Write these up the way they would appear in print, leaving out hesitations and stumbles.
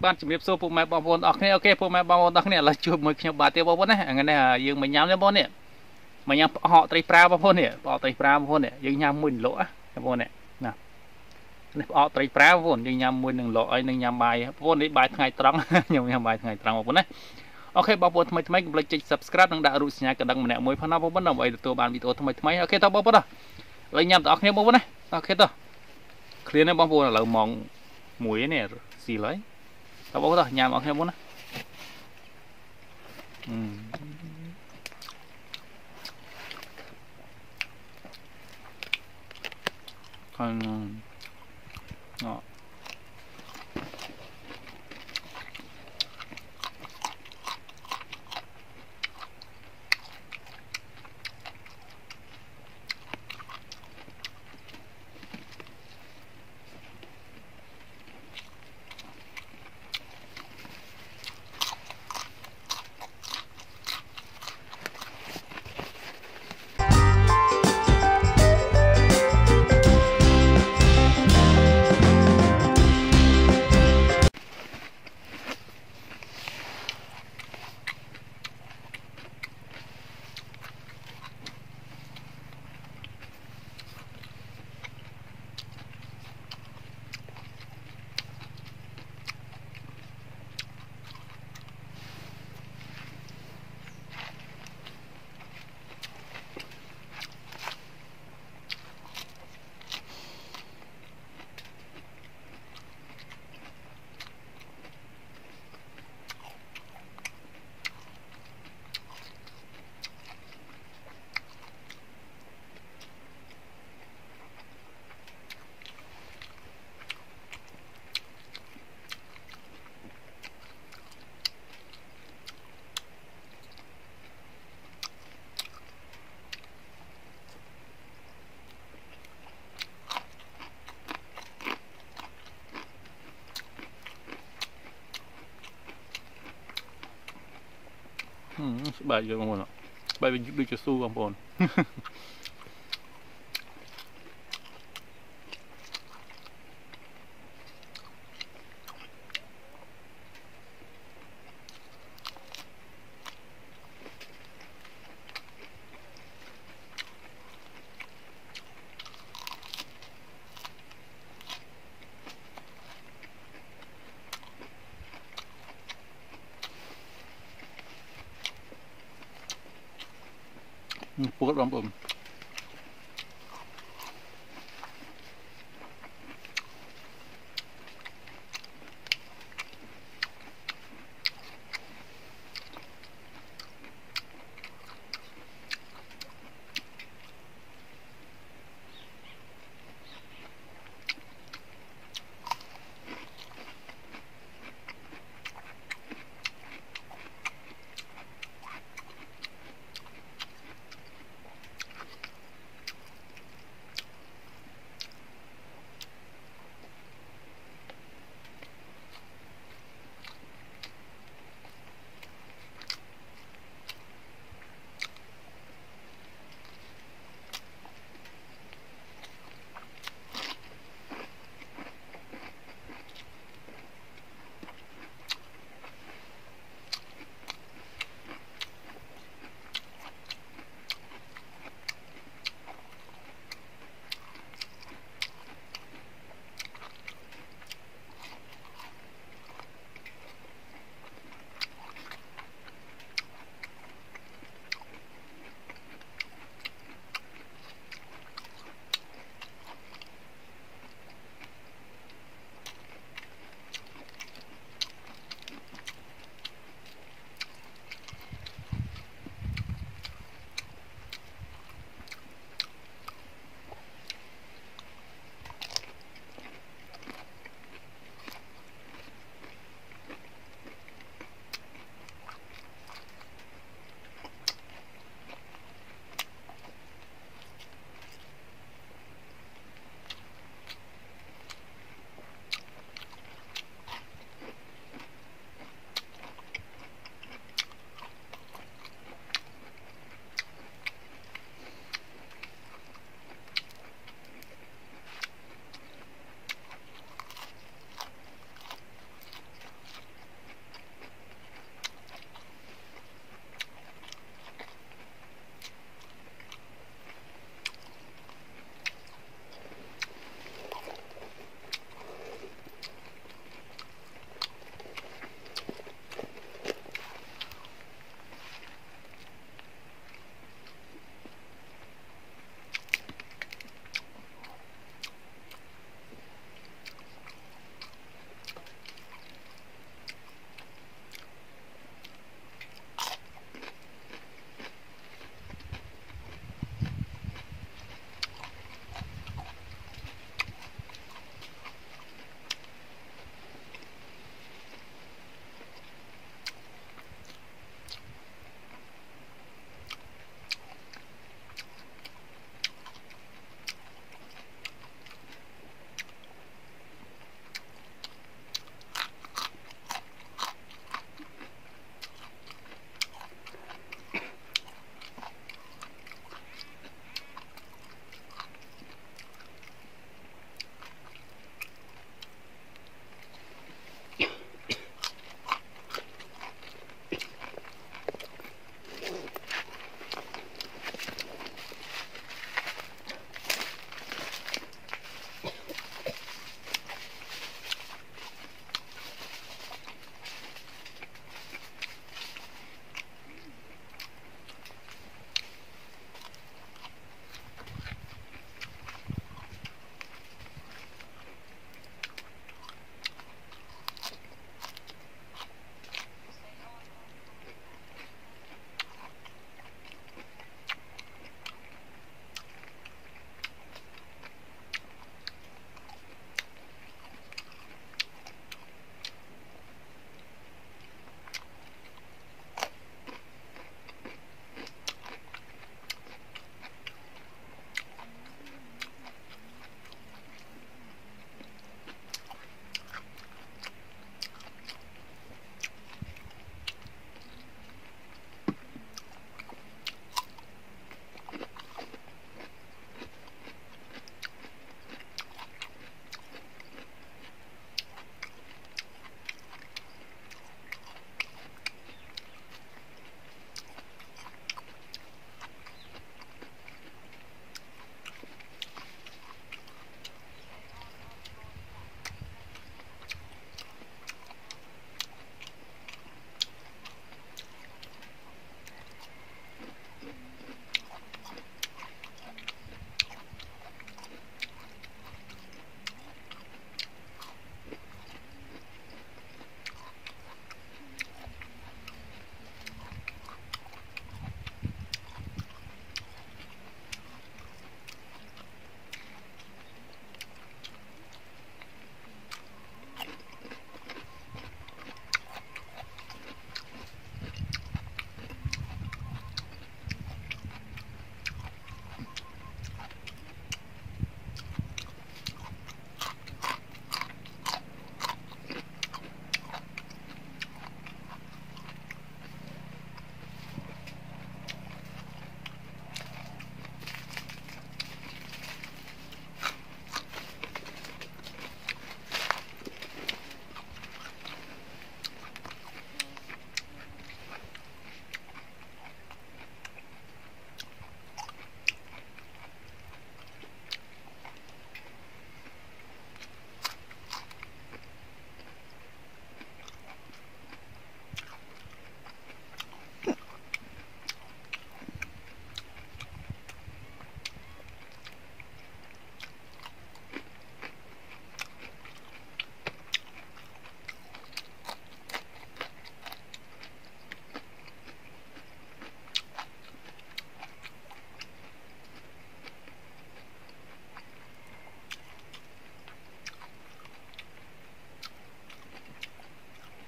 ban chụp số phụ mẹ bong bồn ok phụ mẹ bong bồn này là chụp một nhiều bà tiêu bong bồn này ngày này dương mình nhắm lên bồn này mà nhắm họ Trei Pra bong bồn này họ Trei Pra bong bồn này dương nhắm mùi lỗ bong bồn này nè họ Trei Pra bong bồn dương nhắm mùi nương lỗ ấy nương nhắm bài bồn đấy bài ngày trắng nhiều nhắm bài ngày trắng bong bồn này ok bong bồn thay thay cũng like subscribe đang đã rút nhá cái đăng mình mùi phần nào bong bồn nào vậy tôi bàn video thay thay ok tao bong bồn đó lấy nhắm tao ok bong bồn này ok tao clear này bong bồn là mỏng muối này xì lấy tao bố rồi nhà mọi người muốn còn đó. Bài giờ bong bồn ạ, bài về đi cho su bong bồn. Phốt bong bồn.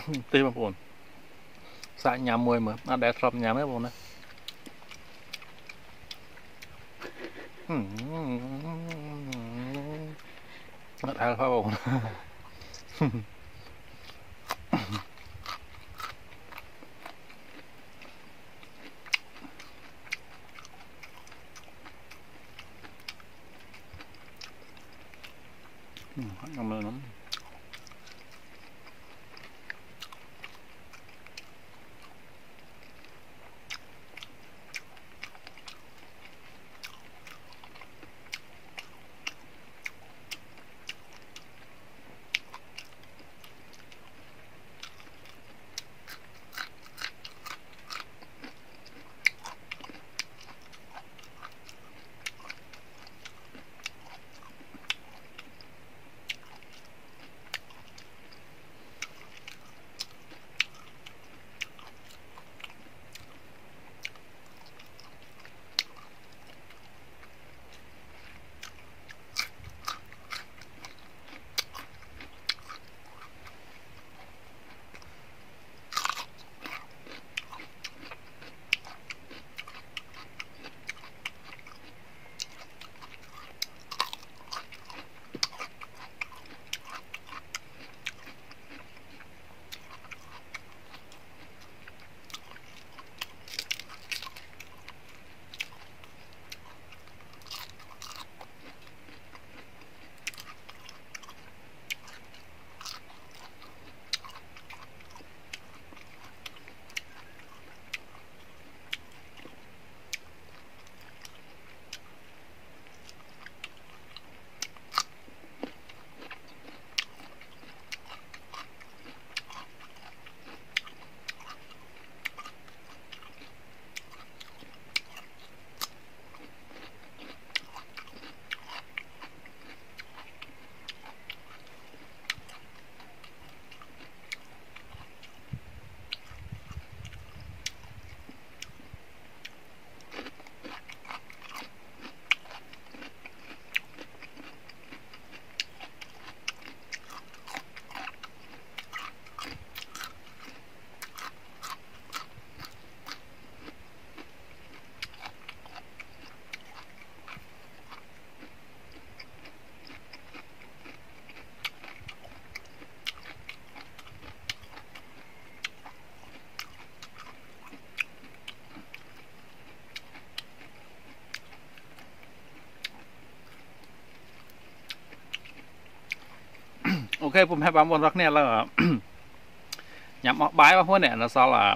Tê mà buồn xạ nhà mùi mà nó đẹp thập nhà mấy buồn đấy nó thay phá buồn ngon lắm. Ok ผมให้บางคนรักเนี่ยแล้วnhắm bái bang phun này là sao là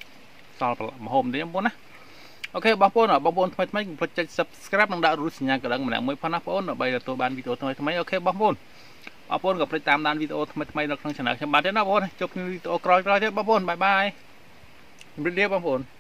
mà hôm đấy bang phun á ok bang phun ở bang phun thay thay phải subscribe nâng đạo rút nhà cái đằng mình mới phát bang phun ở bây giờ tôi ban video thay thay ok bang phun gặp phải tam đan video thay thay được trong channel cho bạn thế nào bang phun chụp video cày cày thế bang phun bye bye bye bang phun